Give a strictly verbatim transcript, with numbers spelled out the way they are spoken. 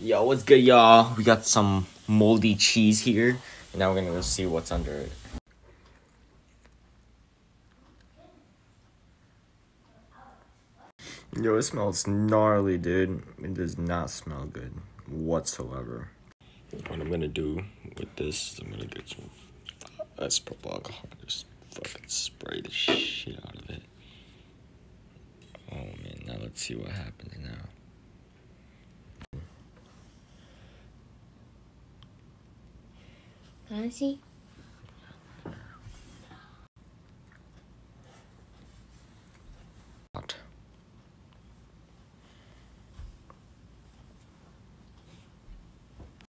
Yo, what's good, y'all? We got some moldy cheese here, and now we're gonna go see what's under it. Yo, it smells gnarly, dude. It does not smell good whatsoever. What I'm gonna do with this is I'm gonna get some isopropyl alcohol, just fucking spray the shit out of it. Oh man, now let's see what happens now. Can I see?